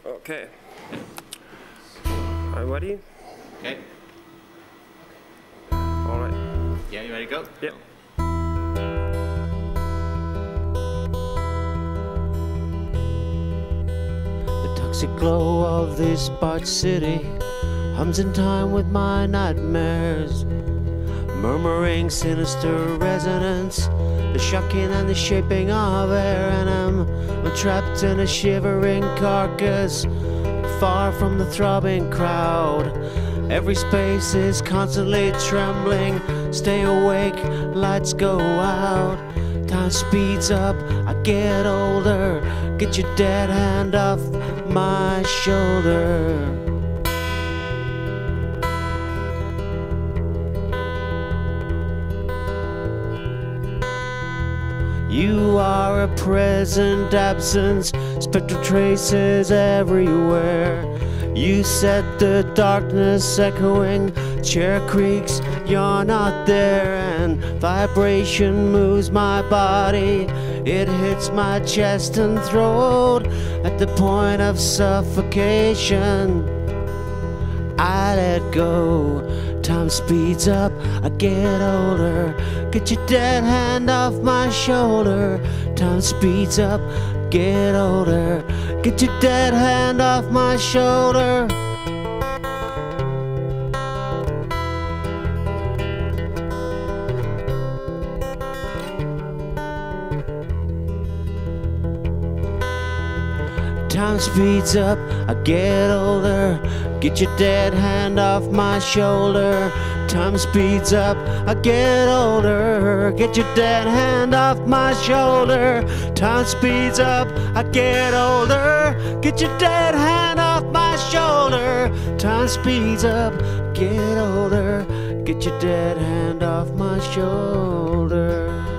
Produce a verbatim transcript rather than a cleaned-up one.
Okay. Are you ready? Okay. All right. Yeah, you ready to go? Yep. The toxic glow of this barred city hums in time with my nightmares, murmuring sinister resonance, the shocking and the shaping of air. And I'm, I'm trapped in a shivering carcass, far from the throbbing crowd. Every space is constantly trembling. Stay awake, lights go out. Time speeds up, I get older. Get your dead hand off my shoulder. You are a present absence, spectral traces everywhere. You set the darkness echoing, chair creaks, you're not there. And vibration moves my body, it hits my chest and throat. At the point of suffocation, I let go. Time speeds up, I get older. Get your dead hand off my shoulder. Time speeds up, get older. Get your dead hand off my shoulder. Time speeds up, I get older. Get your dead hand off my shoulder. Time speeds up, I get older. Get your dead hand off my shoulder. Time speeds up, I get older. Get your dead hand off my shoulder. Time speeds up, get older. Get your dead hand off my shoulder.